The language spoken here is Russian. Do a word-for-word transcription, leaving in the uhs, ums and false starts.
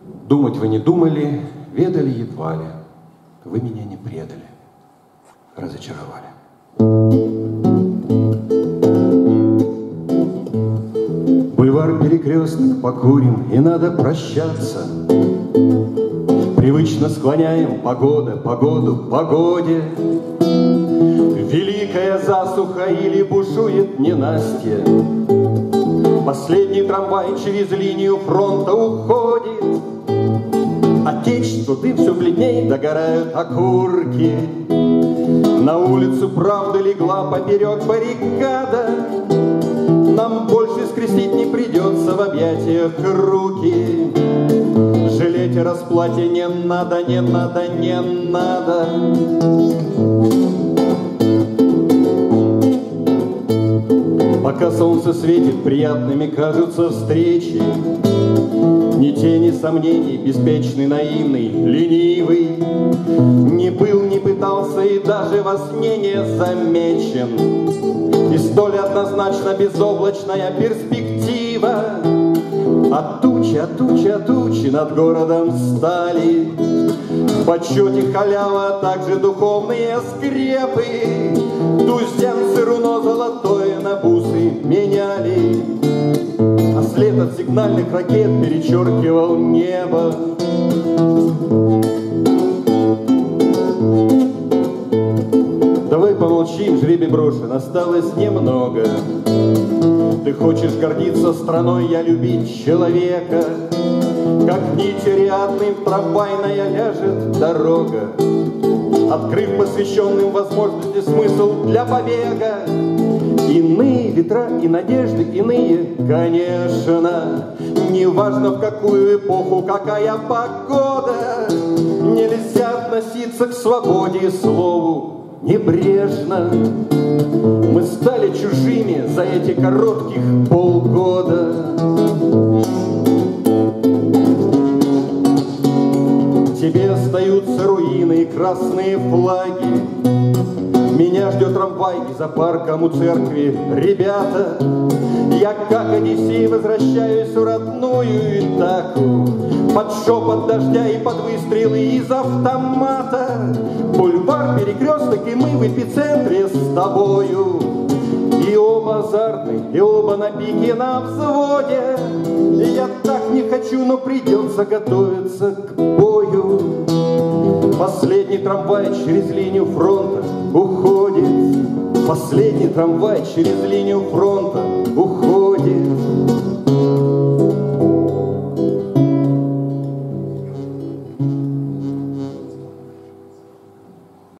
Думать вы не думали, ведали едва ли. Вы меня не предали, разочаровали. Бульвар Перекресток покурим, и надо прощаться. Привычно склоняем погода, погоду, погоде. Великая засуха или бушует ненастье. Последний трамвай через линию фронта уходит. Отечество, дым все бледней, догорают окурки. На улицу правда легла поперек баррикада. Нам больше скрестить не придется в объятиях руки. Жалеть о расплате не надо, не надо, не надо. Пока солнце светит, приятными кажутся встречи. Ни тени сомнений, беспечный, наивный, ленивый. Не был, не пытался и даже во сне не замечен. И столь однозначно безоблачная перспектива. От тучи, от тучи, от тучи над городом стали. В почете халява, а также духовные скрепы. Туземцы руно золотое на бусы меняли. А след от сигнальных ракет перечеркивал небо. Давай помолчим, жребий брошен, осталось немного. Ты хочешь гордиться страной, я любить человека. Как нить ариадной в трамвайная ляжет дорога, открыв посвященным возможности смысл для побега. Иные ветра и надежды, иные, конечно. Неважно в какую эпоху, какая погода. Нельзя относиться к свободе и слову небрежно. Мы стали чужими за эти коротких полгода. Тебе остаются руины и красные флаги. Меня ждет трамвай и за парком у церкви. Ребята, я как Одиссей возвращаюсь в родную Итаку. Под шепот дождя и под выстрелы из автомата. Бульвар Перекресток, и мы в эпицентре с тобою. И оба азартны, и оба на пике на взводе. Я так не хочу, но придется готовиться к бою. Последний трамвай через линию фронта уходит. Последний трамвай через линию фронта уходит.